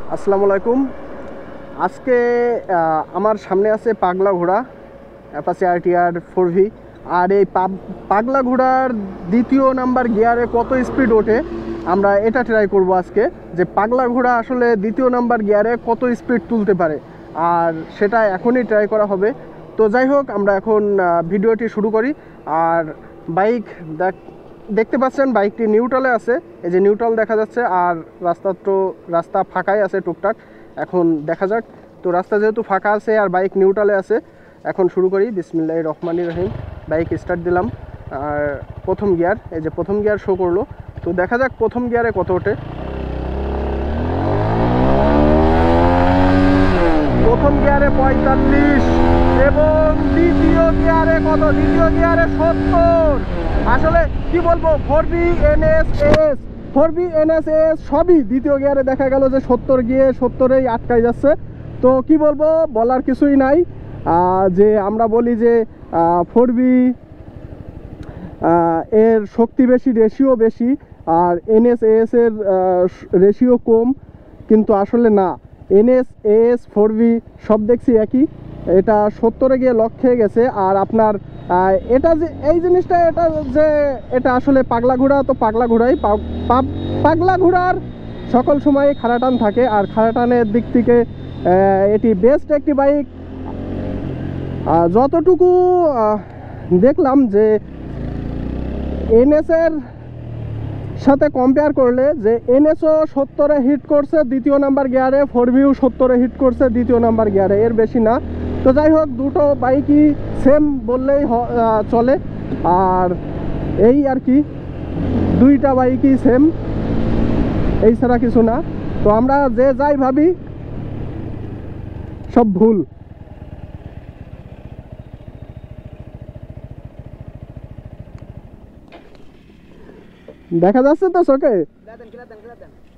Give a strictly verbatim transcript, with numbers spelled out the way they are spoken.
আসসালামু আলাইকুম। আজকে আমার সামনে আছে পাগলা ঘোড়া অ্যাপাচি আরটিআর ফোর ভি। আর এই পাগলা ঘোড়ার দ্বিতীয় নাম্বার গিয়ারে কত স্পিড ওঠে আমরা এটা ট্রাই করব আজকে, যে পাগলা ঘোড়া আসলে দ্বিতীয় নাম্বার গিয়ারে কত স্পিড তুলতে পারে, আর সেটা এখনই ট্রাই করা হবে। তো যাই হোক, আমরা এখন ভিডিওটি শুরু করি। আর বাইক দেখ দেখতে পাচ্ছেন বাইকটি নিউট্রালে আছে, এই যে নিউট্রাল দেখা যাচ্ছে। আর রাস্তা তো রাস্তা ফাঁকাই আছে টুকটাক। এখন দেখা যাক। তো রাস্তা যেহেতু ফাঁকা আছে আর বাইক নিউট্রালে আছে, এখন শুরু করি। বিসমিল্লাহির রহমানির রহিম। বাইক স্টার্ট দিলাম, আর প্রথম গিয়ার, এই যে প্রথম গিয়ার শো করলো। তো দেখা যাক প্রথম গিয়ারে কত ওঠে। প্রথম গিয়ারে পঁয়তাল্লিশ এবং দ্বিতীয় গিয়ারে কত? দ্বিতীয় গিয়ারে সত্তর। আসলে কি বলবো, four B N S S four B N S S সবই দ্বিতীয় গিয়ারে দেখা গেল যে সত্তর গিয়ে সত্তরেই আটকাই যাচ্ছে। তো কি বলবো, বলার কিছুই নাই। যে আমরা বলি যে ফোর বি এর শক্তি বেশি, রেশিও বেশি, আর এন এস এস এর রেশিও কম, কিন্তু আসলে না। N S S four B সব দেখছি একই। এটা সত্তরে গিয়ে লক খেয়ে গেছে। আর আপনার এটা যে এই জিনিসটা, এটা যে এটা আসলে পাগলা ঘোড়া, তো পাগলা ঘোড়াই পাগলা ঘোড়ার সকল সময় খাড়া টান থাকে। আর খাড়া টানের দিক থেকে এটি বেস্ট একটি বাইক। যতটুকু দেখলাম যে এনএস এর সাথে কম্পেয়ার করলে, যে এনএসও সত্তরে হিট করছে দ্বিতীয় নাম্বার গিয়ারে, ফোর ভিউ সত্তরে হিট করছে দ্বিতীয় নাম্বার গিয়ারে, এর বেশি না। তো যাই হোক, দুটো বাইকই সেম বললেই চলে। আর এই আর কি, দুইটা বাইকই সেম, এই ছাড়া কিছু না। তো আমরা যে যাই ভাবি সব ভুল। দেখা যাচ্ছে তো চোখে?